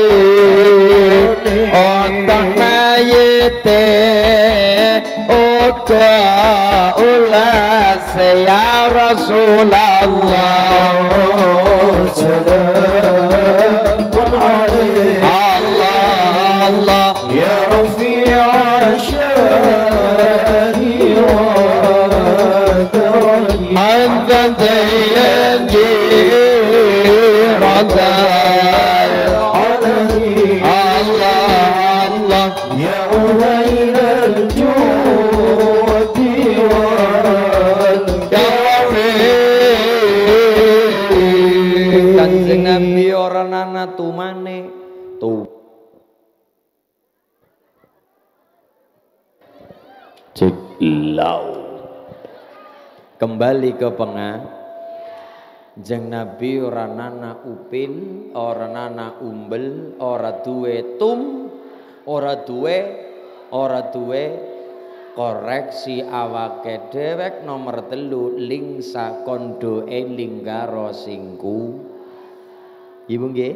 otak mayite oda ulas ya Rasulullah Allah Allah ya Rafi'a syari anta tayanji radha Allah Allah ya ulailal judi Kanjeng Nabi ora nana tumane tu Jeklau kembali ke penganjeng Nabi ora nana upin ora nana umbel ora duwe tum ora duwe ora duwe koreksi awake dhewek nomor telu ling sakondo eling karo singku ibu nggih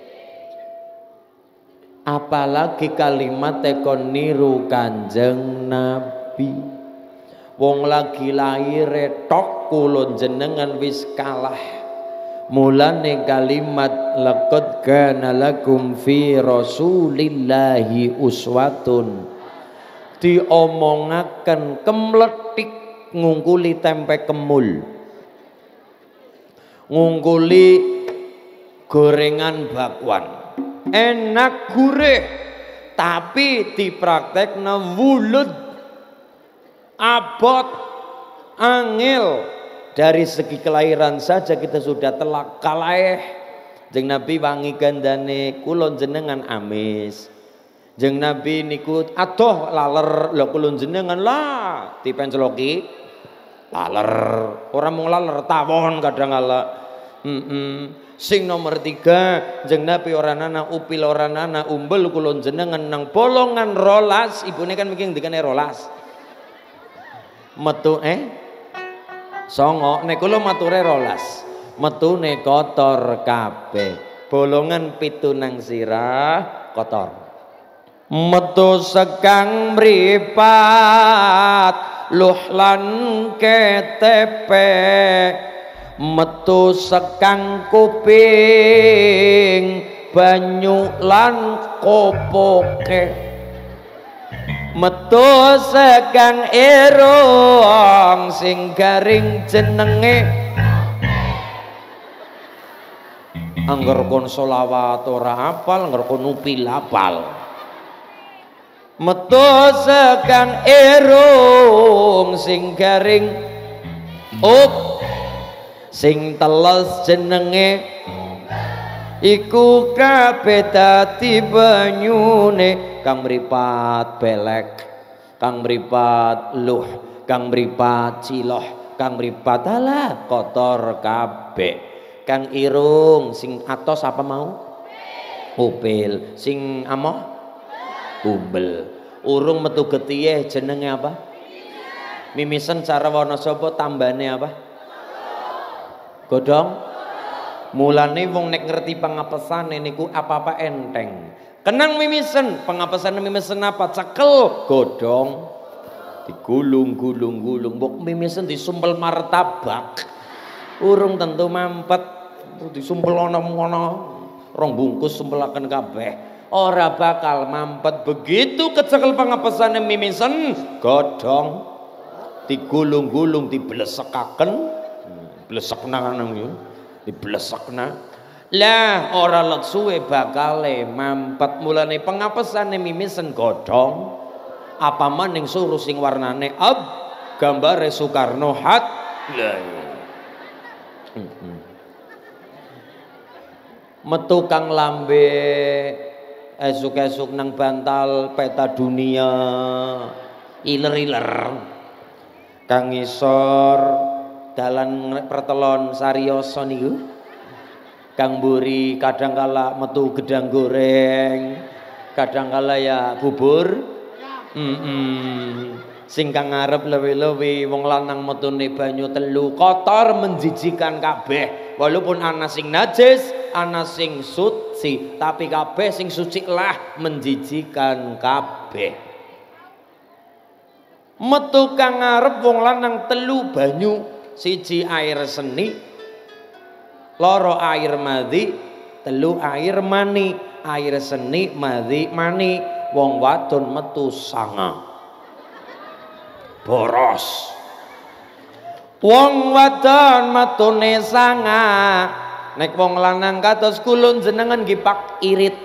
apalagi kalimat tekon niru Kanjeng Nabi wong lagi laire tok kula jenengan wis kalah mulane kalimat laqad kana lakum fi rasulillahi uswatun diomongaken kemletik ngungkuli tempe kemul ngungkuli gorengan bakwan enak gurih tapi dipraktekna wulud abot angel dari segi kelahiran saja kita sudah telak kalaeh jeung Nabi wangi gandane kula jenengan amis jeung Nabi niku adoh laler lho kula jenengan lah dipenceloki laler ora mung laler tawon kadang ala heeh sing nomor tiga jeung Nabi ora nana upil ora nana umbel kula jenengan nang bolongan rolas ibune kan mungkin dikene rolas metu eh songo nek kula mature rolas metune kotor kabeh bolongan pitu nang sirah kotor metu sekang mripat luh lan ketepe metu sekang kuping banyu lan kopoke metu sekang irung sing garing jenenge angger kon selawat ora hafal angger kon upil hafal metu sekang irung sing garing up sing teles jenenge iku kabeh dadi banyune kang mripat belek kang mripat luh kang mripat ciloh kang mripat alah kotor kabeh Kang Irung sing atos apa mau? Upil. Sing amoh? Umbel. Urung metu getihe jenenge apa? Mimisen cara wana sapa tambane apa? Godhong. Mulane wong nek ngerti pangapesane niku apa-apa enteng. Kenang mimisen, pangapesane mimisen apa? Cekel godhong. Digulung-gulung-gulung mbok mimisen disumpel martabak. Urung tentu mampet. Disumpel ana ngono. Rong bungkus sumpelaken kabeh. Ora bakal mampet. Begitu kecekel pangapesane mimisen godhong digulung-gulung diblesekaken. Blesekna ngono. Diblesakna lah ora let suwe bakale mampet. Mulane pengapesane mimisen godhong apa maning suruh sing warnane ab gambare Soekarno hat lah metu kang lambe esuk-esuk nang bantal peta dunia iler-iler kang isor dalan pertelon Sarioso niku kang mburi kadangkala metu gedang goreng kadangkala ya bubur mm -mm. Sing kang ngarep lewi-lewi wong lanang metune banyu telu kotor menjijikan kabeh walaupun ana sing najis ana sing suci tapi kabeh sing suci lah menjijikan kabeh metu kang ngarep wong lanang telu banyu siji air seni loro air madhi telu air mani air seni madhi mani wong wadon metu sanga boros wong wadon metune sanga nek wong lanang kados kulun jenengan gipak irit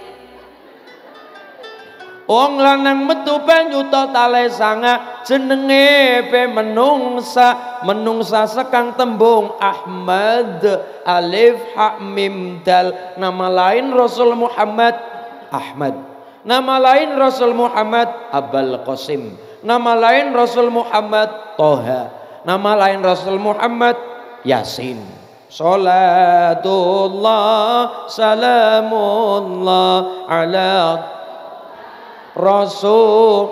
wong lanang metu banyu totale sanga jenenge pe menungsa menungsa sekang tembung Ahmad alif ha mim dal nama lain Rasul Muhammad Ahmad nama lain Rasul Muhammad Abul Qasim nama lain Rasul Muhammad Toha nama lain Rasul Muhammad Yasin Salatullah salamullah ala Rasul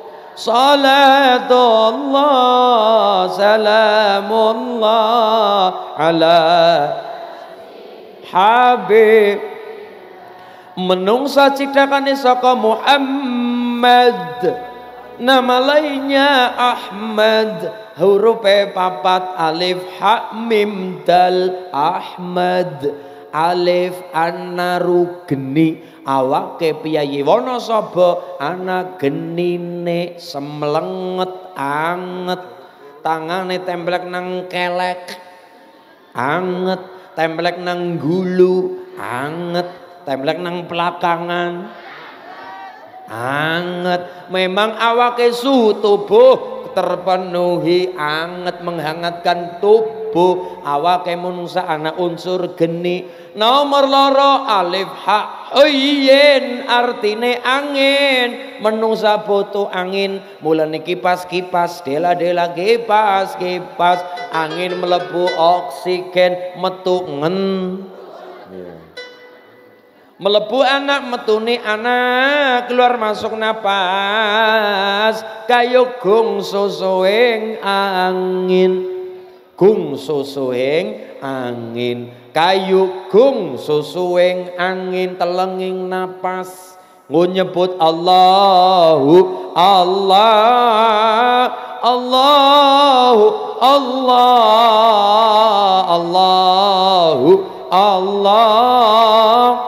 salatullah salamullah ala Habib menungsa cidakane saka Muhammad nama lainnya Ahmad huruf papat alif ha mim dal Ahmad alif anaru geni awake piyayi wana saba ana genine semlenget anget tangane templek nang kelek anget templek nang gulu anget templek nang pelakangan anget memang awake suhu tubuh terpenuhi anget menghangatkan tubuh awake manungsa ana unsur geni nomor loro alif ha yen artine angin menungsa butuh angin mulane kipas-kipas dela-dela kipas-kipas angin mlebu oksigen metu ngen melebu anak metune anak keluar masuk napas kayu gung susuing angin gung susuing angin kayu gung susuing angin telenging napas nyebut Allahu Allah Allahu Allah Allahu Allah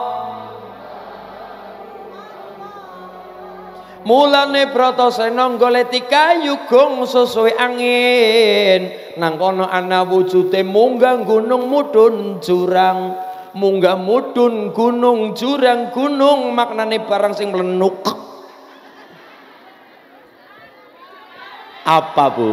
mulane Bratasena goleti kayu gong sesuai angin nang kono ana wujude munggah gunung mudhun jurang munggah mudhun gunung jurang gunung maknane barang sing mlenuk apa Bu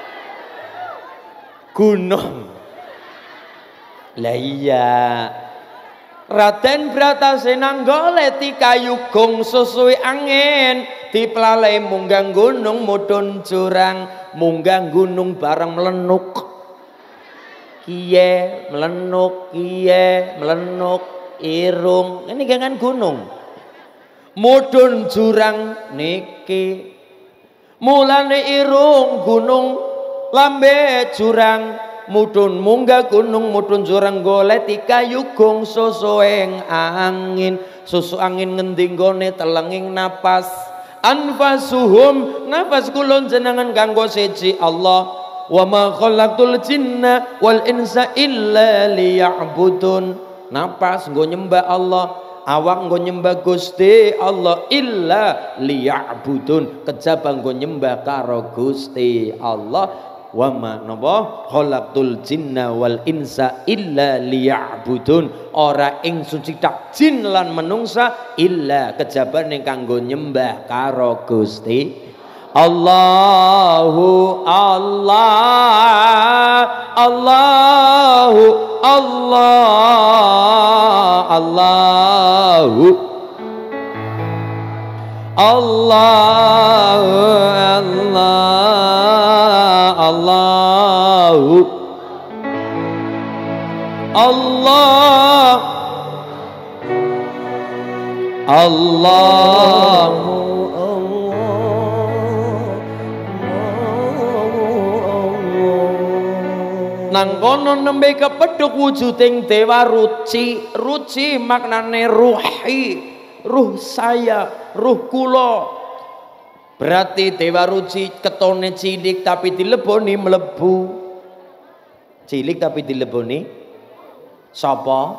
gunung lah iya Raden Bratasena goleti kayu gong sesuai angin diplalai munggah gunung mudhun jurang munggah gunung bareng melenuk kiye melenuk, kiye melenuk, irung ini gangan gunung. Mudhun jurang niki, mulane irung gunung lambe jurang, mudhun munggah gunung mudhun jurang goleti kayugung susuing angin, susu angin ngendi nggone telenging napas. Anfasuhum nafas kulon jenengan kanggo siji Allah. Wa ma khalaqtul jinna wal insa illa liya'budun. Napas nggo nyembah Allah, awak nggo nyembah Gusti Allah, illa liya'budun kejaba nggo nyembah karo Gusti Allah. Wa ma napa khalaqtul jinna wal insa illa liya'budun, ora ingsun cipta jin lan menungsa illa kejabane kanggo nyembah karo Gusti Allahu Allah Allahu Allah Allahu Allahu Allah Allah Allah nang kono nembe kepethuk wujuding dewa ruci. Ruci maknane ruhi, ruh saya, ruh kula. Berarti dewa ruci ketone cilik tapi dileboni mlebu. Cilik tapi dileboni sapa?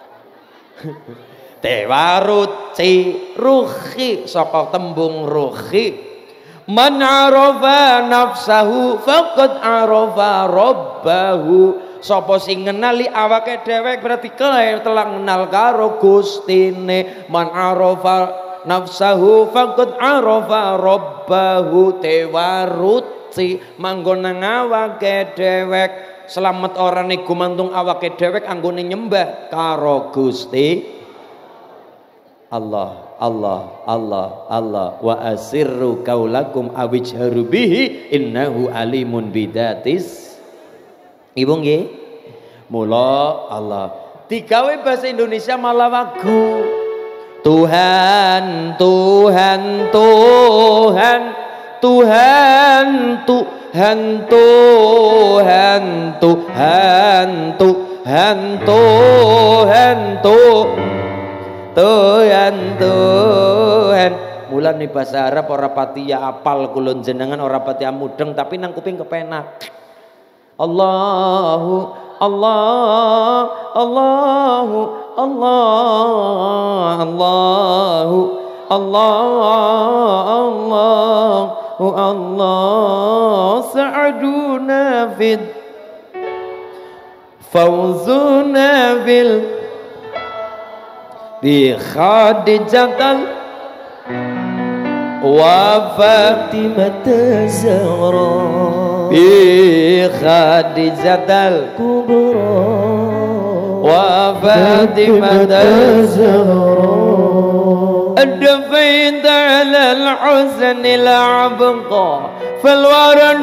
Dewa ruci, ruhi saka tembung ruhi. Man arafa nafsahu faqad arafa rabbahu. Sapa sing ngenali awake dhewek berarti kae telah kenal karo Gustine. Man arafa nafsahu faqad arafa rabbahu. Dewa ruci manggon nang awake dhewek. Selamat orane gumantung awake dhewek anggone nyembah karo Gusti Allah. Allah Allah Allah wa asirru qaulakum awijharu bihi innahu alimun bidatis. Ibu nggih. Mula Allah digawe bahasa Indonesia malah wagu. Tuhan Tuhan Tuhan Tuhan Tuhan Tuhan Tuhan Tuhan Tuhan Tuhan Tuhan Tuhan. Mulane bahasa Arab ora pati ya apal kulon jenengan, ora pati mudeng tapi nang kuping kepenak. Allahu Allah Allahu Allah Allahu Allah Allahu Allah sa'aduna fid fawzuna bil bi Khadijatal wa Fatimah Zahra bi Khadijatal Kubra wa Fatimah Zahra adfaint ala al-husn al-abqa فالورد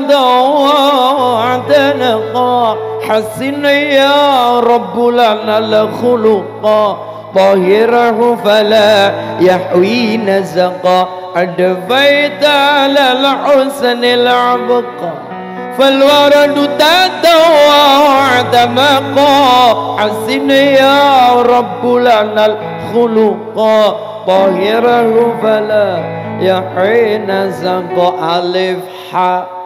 تضوع تنقى حسن يا رب لنا الخلق طهره فلا يحوي نزقا أدفيت على الحسن العبقى فالورد تضوع تنقى حسن يا رب لنا الخلق طهره فلا يحوي نزقا ألف حاء